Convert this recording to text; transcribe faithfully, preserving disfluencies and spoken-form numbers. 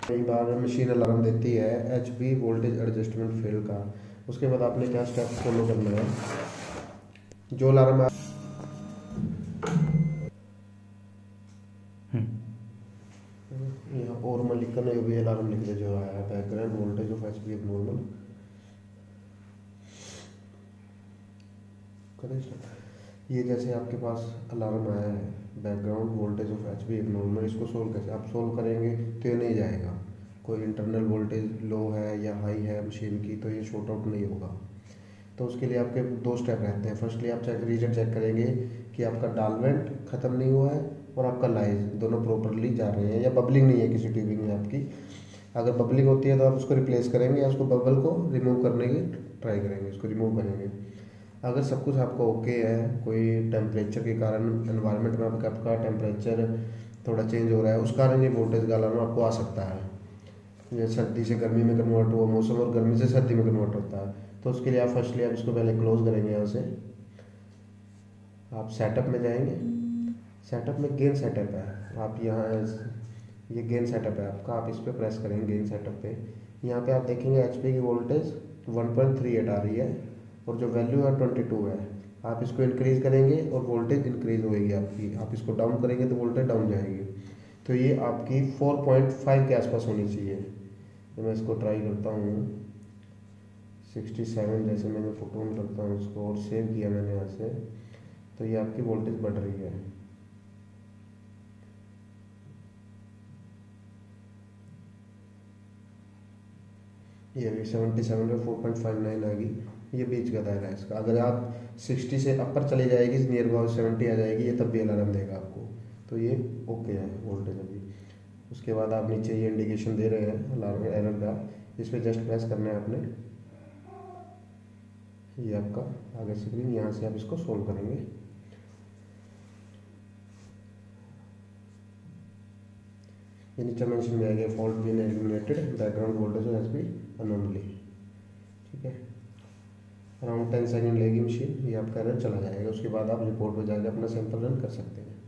कई बार machine alarm देती है H P voltage adjustment fail का। उसके बाद आपने क्या स्टेप फॉलो करना है, जो अलार्म यहाँ नॉर्मल लिखा नहीं भी अलार्म लिख दे जो आया background voltage off H P अब नॉर्मल करें। ये जैसे आपके पास अलार्म आया है background voltage off H P normal, इसको सोल्व कैसे आप सोल्व करेंगे तो ये नहीं जाएगा। कोई इंटरनल वोल्टेज लो है या हाई है मशीन की तो ये शॉर्ट आउट नहीं होगा। तो उसके लिए आपके दो स्टेप रहते हैं। फर्स्टली आप चेक रीजन चेक करेंगे कि आपका डालवेंट ख़त्म नहीं हुआ है और आपका लाइज दोनों प्रॉपरली जा रहे हैं या बबलिंग नहीं है किसी ट्यूबिंग में आपकी। अगर बबलिंग होती है तो आप उसको रिप्लेस करेंगे या उसको बबल को रिमूव करने की ट्राई करेंगे, उसको रिमूव करेंगे। अगर सब कुछ आपका ओके है, कोई टेम्परेचर के कारण एनवायरनमेंट में आपका आपका टेम्परेचर थोड़ा चेंज हो रहा है उस कारण ये वोल्टेज का अलार्म आपको आ सकता है। जैसे सर्दी से गर्मी में कन्वर्ट हुआ मौसम और गर्मी से सर्दी में कन्वर्ट होता है, तो उसके लिए आप फर्स्टली आप इसको पहले क्लोज करेंगे। यहाँ से आप सेटअप में जाएंगे, सेटअप में गेन सेटअप है, आप यहाँ ये गेन सेटअप है आपका, आप इस पर प्रेस करेंगे गेन सेटअप पे। यहाँ पे आप देखेंगे एच पी की voltage one point three eight आ रही है और जो वैल्यू है ट्वेंटी टू है। आप इसको इंक्रीज़ करेंगे और वोल्टेज इंक्रीज़ होएगी आपकी, आप इसको डाउन करेंगे तो वोल्टेज डाउन जाएगी। तो ये आपकी फोर पॉइंट फाइव के आसपास होनी चाहिए। तो मैं इसको ट्राई करता हूँ सिक्सटी सेवन जैसे मैंने फोटो में करता हूँ इसको और सेव किया मैंने यहाँ से, तो ये आपकी वोल्टेज बढ़ रही है। ये भी सेवेंटी सेवन पे फोर पॉइंट फाइव नाइन आ गई, ये बीच का दायरा है इसका। अगर आप सिक्सटी से अपर चली जाएगी नियर अबाउट सेवेंटी आ जाएगी ये तब भी अलार्म देगा आपको, तो ये ओके है वोल्टेज अभी। उसके बाद आप नीचे ये इंडिकेशन दे रहे हैं अलार्म एरर का, इस पर जस्ट प्रेस करना है आपने। ये आपका आगे स्क्रीन, यहाँ से आप इसको सोल्व करेंगे। ये नीचे मेंशन में आएगा fault been eliminated background voltage as be anomaly. ठीक है, अराउंड टेन सेकेंड लेगी मशीन, ये आपका एरर चला जाएगा। उसके बाद आप रिपोर्ट में जाकर अपना सैंपल रन कर सकते हैं।